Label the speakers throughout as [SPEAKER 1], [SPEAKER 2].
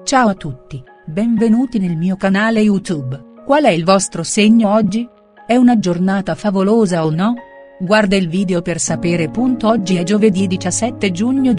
[SPEAKER 1] Ciao a tutti, benvenuti nel mio canale YouTube. Qual è il vostro segno oggi? È una giornata favolosa o no? Guarda il video per sapere. Oggi è giovedì 17 giugno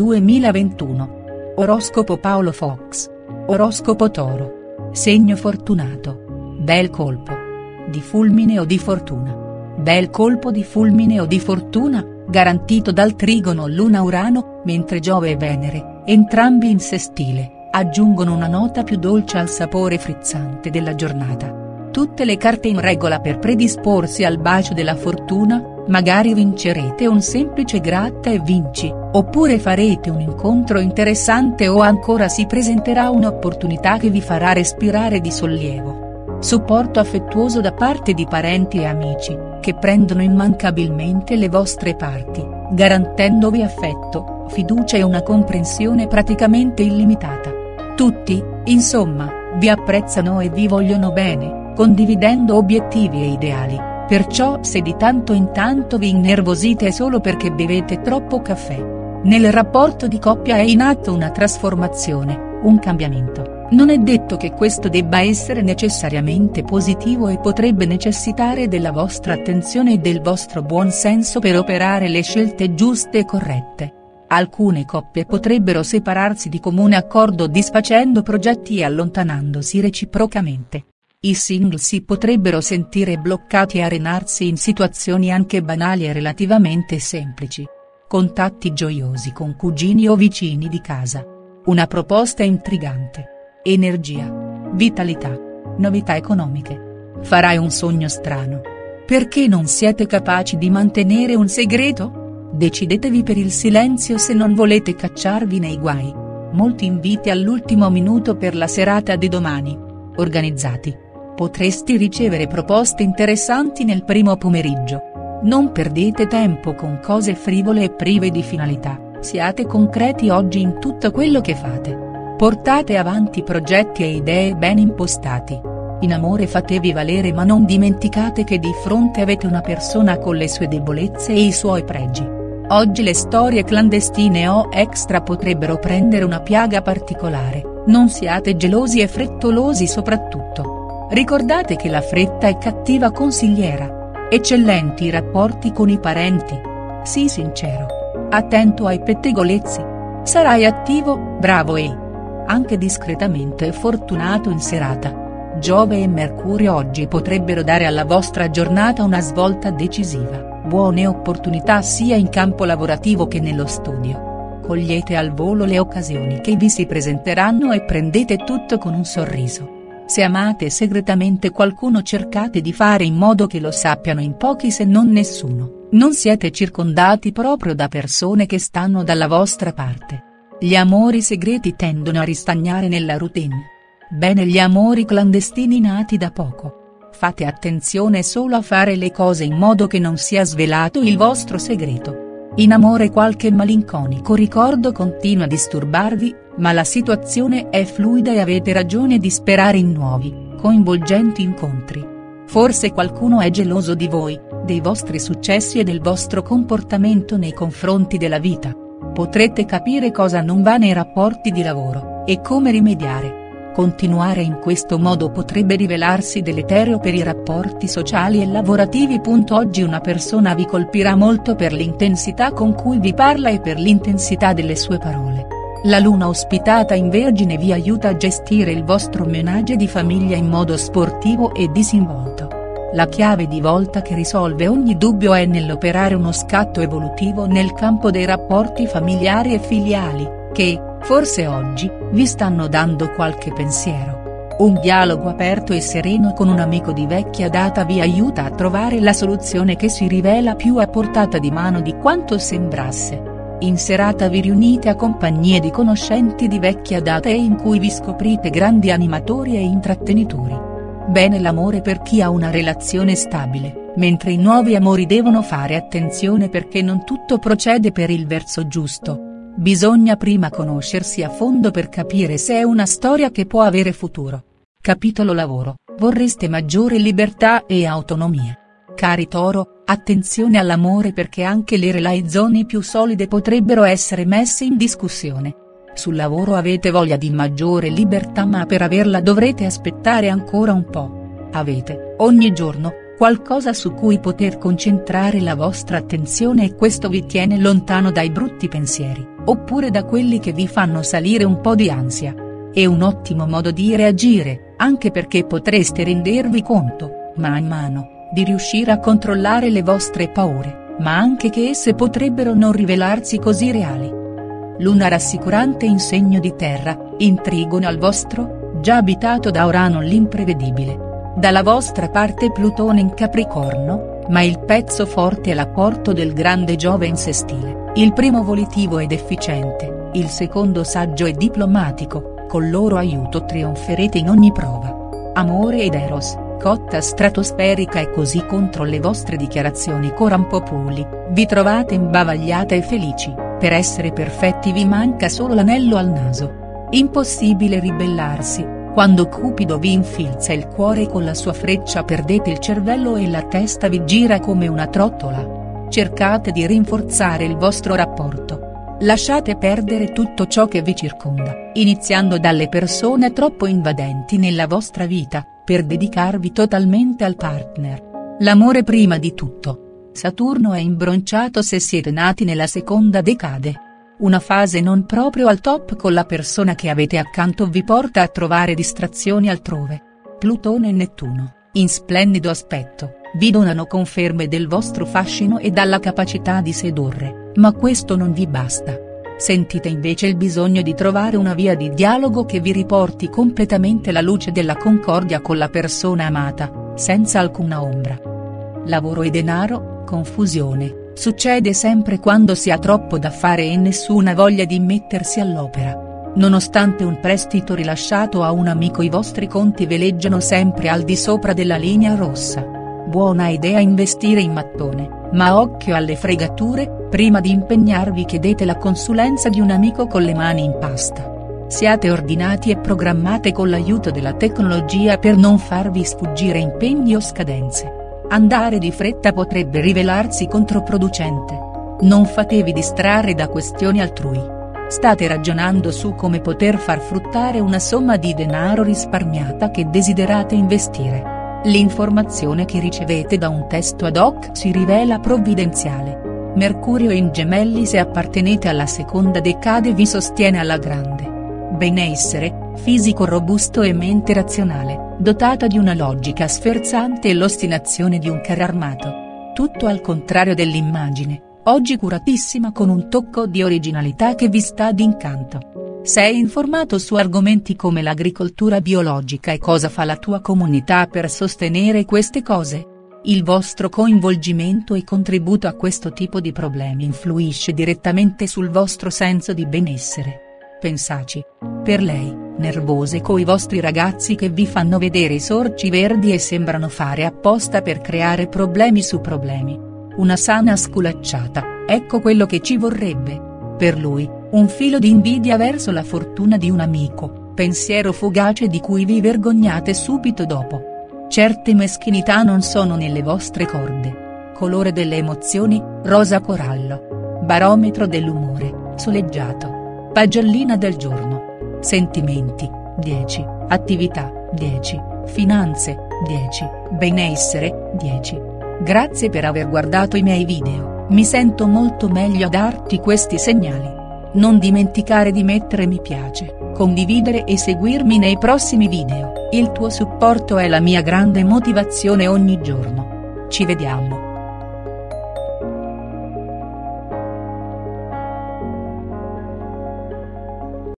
[SPEAKER 1] 2021. Oroscopo Paolo Fox. Oroscopo Toro. Segno fortunato. Bel colpo di fulmine o di fortuna. Bel colpo di fulmine o di fortuna, garantito dal trigono Luna-Urano, mentre Giove e Venere, entrambi in sestile, aggiungono una nota più dolce al sapore frizzante della giornata. Tutte le carte in regola per predisporsi al bacio della fortuna. Magari vincerete un semplice gratta e vinci, oppure farete un incontro interessante o ancora si presenterà un'opportunità che vi farà respirare di sollievo. Supporto affettuoso da parte di parenti e amici, che prendono immancabilmente le vostre parti, garantendovi affetto, fiducia e una comprensione praticamente illimitata. Tutti, insomma, vi apprezzano e vi vogliono bene, condividendo obiettivi e ideali. Perciò se di tanto in tanto vi innervosite è solo perché bevete troppo caffè. Nel rapporto di coppia è in atto una trasformazione, un cambiamento. Non è detto che questo debba essere necessariamente positivo e potrebbe necessitare della vostra attenzione e del vostro buon senso per operare le scelte giuste e corrette. Alcune coppie potrebbero separarsi di comune accordo disfacendo progetti e allontanandosi reciprocamente. I single si potrebbero sentire bloccati e arenarsi in situazioni anche banali e relativamente semplici. Contatti gioiosi con cugini o vicini di casa. Una proposta intrigante. Energia. Vitalità. Novità economiche. Farai un sogno strano. Perché non siete capaci di mantenere un segreto? Decidetevi per il silenzio se non volete cacciarvi nei guai. Molti inviti all'ultimo minuto per la serata di domani. Organizzati. Potresti ricevere proposte interessanti nel primo pomeriggio. Non perdete tempo con cose frivole e prive di finalità, siate concreti oggi in tutto quello che fate. Portate avanti progetti e idee ben impostati. In amore fatevi valere ma non dimenticate che di fronte avete una persona con le sue debolezze e i suoi pregi. Oggi le storie clandestine o extra potrebbero prendere una piaga particolare, non siate gelosi e frettolosi soprattutto. Ricordate che la fretta è cattiva consigliera. Eccellenti i rapporti con i parenti. Sii sincero. Attento ai pettegolezzi. Sarai attivo, bravo e anche discretamente fortunato in serata. Giove e Mercurio oggi potrebbero dare alla vostra giornata una svolta decisiva. Buone opportunità sia in campo lavorativo che nello studio. Cogliete al volo le occasioni che vi si presenteranno e prendete tutto con un sorriso. Se amate segretamente qualcuno cercate di fare in modo che lo sappiano in pochi se non nessuno. Non siete circondati proprio da persone che stanno dalla vostra parte. Gli amori segreti tendono a ristagnare nella routine. Bene gli amori clandestini nati da poco. Fate attenzione solo a fare le cose in modo che non sia svelato il vostro segreto. In amore qualche malinconico ricordo continua a disturbarvi, ma la situazione è fluida e avete ragione di sperare in nuovi, coinvolgenti incontri. Forse qualcuno è geloso di voi, dei vostri successi e del vostro comportamento nei confronti della vita. Potrete capire cosa non va nei rapporti di lavoro, e come rimediare. Continuare in questo modo potrebbe rivelarsi deleterio per i rapporti sociali e lavorativi. Oggi una persona vi colpirà molto per l'intensità con cui vi parla e per l'intensità delle sue parole. La luna ospitata in Vergine vi aiuta a gestire il vostro menage di famiglia in modo sportivo e disinvolto. La chiave di volta che risolve ogni dubbio è nell'operare uno scatto evolutivo nel campo dei rapporti familiari e filiali, che, forse oggi, vi stanno dando qualche pensiero. Un dialogo aperto e sereno con un amico di vecchia data vi aiuta a trovare la soluzione che si rivela più a portata di mano di quanto sembrasse. In serata vi riunite a compagnie di conoscenti di vecchia data e in cui vi scoprite grandi animatori e intrattenitori. Bene l'amore per chi ha una relazione stabile, mentre i nuovi amori devono fare attenzione perché non tutto procede per il verso giusto. Bisogna prima conoscersi a fondo per capire se è una storia che può avere futuro. Capitolo lavoro, vorreste maggiore libertà e autonomia. Cari Toro, attenzione all'amore perché anche le relazioni più solide potrebbero essere messe in discussione. Sul lavoro avete voglia di maggiore libertà, ma per averla dovrete aspettare ancora un po'. Avete, ogni giorno, qualcosa su cui poter concentrare la vostra attenzione e questo vi tiene lontano dai brutti pensieri, oppure da quelli che vi fanno salire un po' di ansia. È un ottimo modo di reagire, anche perché potreste rendervi conto, man mano, di riuscire a controllare le vostre paure, ma anche che esse potrebbero non rivelarsi così reali. Luna rassicurante in segno di terra, in trigono al vostro, già abitato da Urano l'imprevedibile. Dalla vostra parte Plutone in Capricorno, ma il pezzo forte è l'apporto del grande Giove in sestile, il primo volitivo ed efficiente, il secondo saggio e diplomatico, col loro aiuto trionferete in ogni prova. Amore ed Eros, cotta stratosferica e così contro le vostre dichiarazioni coram populi, vi trovate imbavagliate e felici, per essere perfetti vi manca solo l'anello al naso. Impossibile ribellarsi, quando Cupido vi infilza il cuore con la sua freccia perdete il cervello e la testa vi gira come una trottola. Cercate di rinforzare il vostro rapporto. Lasciate perdere tutto ciò che vi circonda, iniziando dalle persone troppo invadenti nella vostra vita, per dedicarvi totalmente al partner. L'amore prima di tutto. Saturno è imbronciato se siete nati nella seconda decade. Una fase non proprio al top con la persona che avete accanto vi porta a trovare distrazioni altrove. Plutone e Nettuno, in splendido aspetto, vi donano conferme del vostro fascino e dalla capacità di sedurre, ma questo non vi basta. Sentite invece il bisogno di trovare una via di dialogo che vi riporti completamente alla luce della concordia con la persona amata, senza alcuna ombra. Lavoro e denaro, confusione, succede sempre quando si ha troppo da fare e nessuna voglia di mettersi all'opera. Nonostante un prestito rilasciato a un amico i vostri conti veleggiano sempre al di sopra della linea rossa. Buona idea investire in mattone, ma occhio alle fregature, prima di impegnarvi chiedete la consulenza di un amico con le mani in pasta. Siate ordinati e programmate con l'aiuto della tecnologia per non farvi sfuggire impegni o scadenze. Andare di fretta potrebbe rivelarsi controproducente. Non fatevi distrarre da questioni altrui. State ragionando su come poter far fruttare una somma di denaro risparmiata che desiderate investire. L'informazione che ricevete da un testo ad hoc si rivela provvidenziale. Mercurio in Gemelli se appartenete alla seconda decade vi sostiene alla grande. Benessere, fisico robusto e mente razionale, dotata di una logica sferzante e l'ostinazione di un carro armato. Tutto al contrario dell'immagine, oggi curatissima con un tocco di originalità che vi sta d'incanto. Sei informato su argomenti come l'agricoltura biologica e cosa fa la tua comunità per sostenere queste cose? Il vostro coinvolgimento e contributo a questo tipo di problemi influisce direttamente sul vostro senso di benessere. Pensaci. Per lei, nervose coi vostri ragazzi che vi fanno vedere i sorci verdi e sembrano fare apposta per creare problemi su problemi. Una sana sculacciata, ecco quello che ci vorrebbe. Per lui, un filo di invidia verso la fortuna di un amico, pensiero fugace di cui vi vergognate subito dopo. Certe meschinità non sono nelle vostre corde. Colore delle emozioni, rosa corallo. Barometro dell'umore, soleggiato. Pagellina del giorno. Sentimenti, 10, attività, 10, finanze, 10, benessere, 10. Grazie per aver guardato i miei video, mi sento molto meglio a darti questi segnali. Non dimenticare di mettere mi piace, condividere e seguirmi nei prossimi video, il tuo supporto è la mia grande motivazione ogni giorno. Ci vediamo.